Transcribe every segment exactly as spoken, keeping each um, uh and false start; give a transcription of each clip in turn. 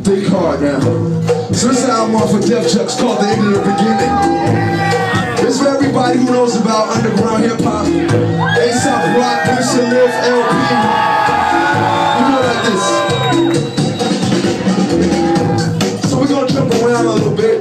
Think hard now. So this album off of Def Jux called The End of the Beginning. It's for everybody who knows about underground hip hop. A$AP Rock, Lisa Live, L P. We go like this. So we're gonna jump around a little bit.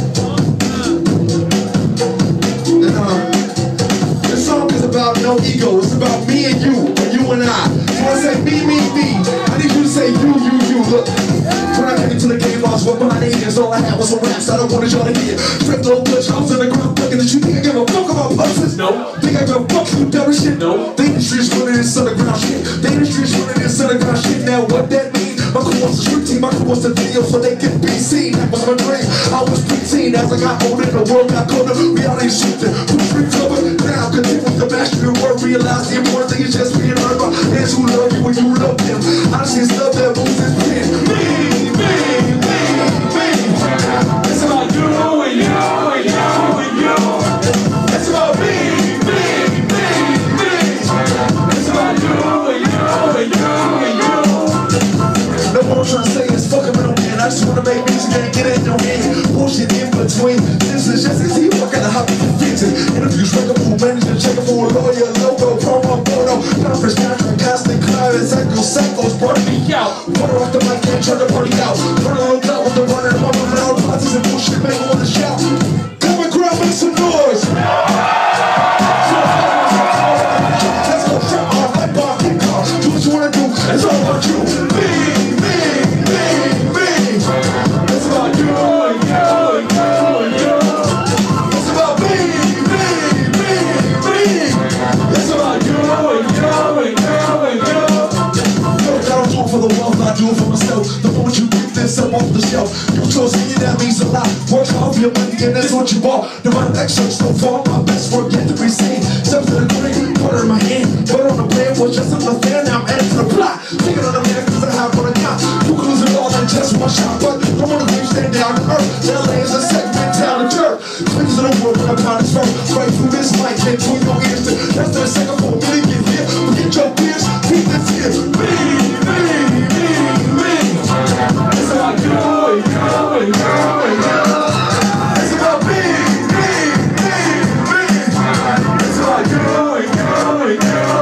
And uh, this song is about no ego. It's about me and you, or you and I. So I say me, me, me. I need you to say you, you, you. Look. When I came into the game, I was what behind the ears. All I had was some raps I don't wanted y'all to hear. Straight low clutch, I was on the ground thinking that you think I give a fuck about puzzles. No. Think I give a fuck you dumb shit. No. The industry's running this underground shit. The industry's running this underground shit. Now what that mean? My crew wants the street team, my crew wants the video so they can be seen. That was my dream. I was preteen as I got older, the world got colder. Reality shifted, two free cover. Now continue with the mastery of word. Realize the important thing is just being heard by hands who love you when you love them. I see stuff that moves this pen. Me. It's about you and you and you and you. It's about me, me, me, me. It's about you and you and you and you. No more I'm trying to say is fuck a middleman. I just wanna make music and get it in your hand. Bullshit in between. This is just as he fucking a hobby convincing. Interviews, record manager, checking for a lawyer, logo, promo, photo, conference, contract, constant clients, echo, cycles, burn me out. Water off the mic and turn the party out. Turn on the with the runner, the mama, and all the parties and bullshit, make me wanna shout. Come and grab, make some noise. Let's go trap off like bar, kick off. Do what you wanna do, it's all about you. Me, me, me, me. It's about you and you and you and you. It's about me, me, me, me. It's about you and you and you and you. Yo, I don't do it for the wealth, I do it for myself. The moment you pick this up off the shelf, you chose me, that means a lot. Work hard for your money and that's what you bought. The money that shirts so far, my best work yet to be seen. Step to the green, water in my hand. But on the plan was just a fan, now I'm adding to the plot. Take it on the man, cause I have what I got. You can lose it all in just one shot, but don't wanna leave, stand down to earth. L A is a segment, town and dirt. Twins in the world when I'm on this road. Right through this mic, and between your ears. That's the second for a minute, get here. Forget your fears, keep this here. Me, me, me, me. It's about you and you and you and you. It's about me, me, me, me. It's about you and you and you.